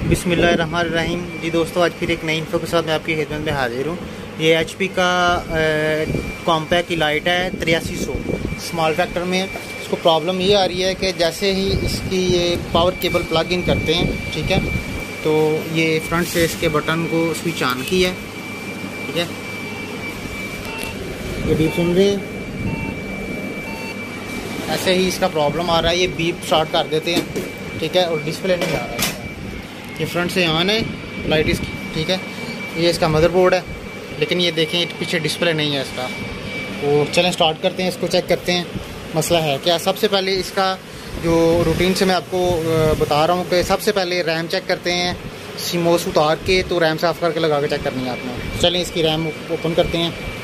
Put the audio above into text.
बिस्मिल्लाहिर्रहमानिर्रहीम। जी दोस्तों, आज फिर एक नई इन्फो के साथ मैं आपकी खिदमत में हाजिर हूँ। ये एचपी का कॉम्पैक्ट की लाइट है 8300 स्मॉल फैक्टर में। इसको प्रॉब्लम ये आ रही है कि जैसे ही इसकी ये पावर केबल प्लग इन करते हैं, ठीक है, तो ये फ्रंट से इसके बटन को स्विच ऑन की है, ठीक है, ये बीप सुन रहे हैं। ऐसे ही इसका प्रॉब्लम आ रहा है, ये बीप स्टार्ट कर देते हैं, ठीक है, और डिस्प्ले नहीं आ रहा है। ये फ्रंट से ऑन है लाइट इसकी, ठीक है, ये इसका मदरबोर्ड है, लेकिन ये देखें पीछे डिस्प्ले नहीं है इसका। तो चलें स्टार्ट करते हैं, इसको चेक करते हैं मसला है क्या। सबसे पहले इसका जो रूटीन से मैं आपको बता रहा हूँ कि सबसे पहले रैम चेक करते हैं। सीमोस उतार के तो रैम साफ़ करके लगा के चेक करनी है आपने। चलें इसकी रैम ओपन करते हैं।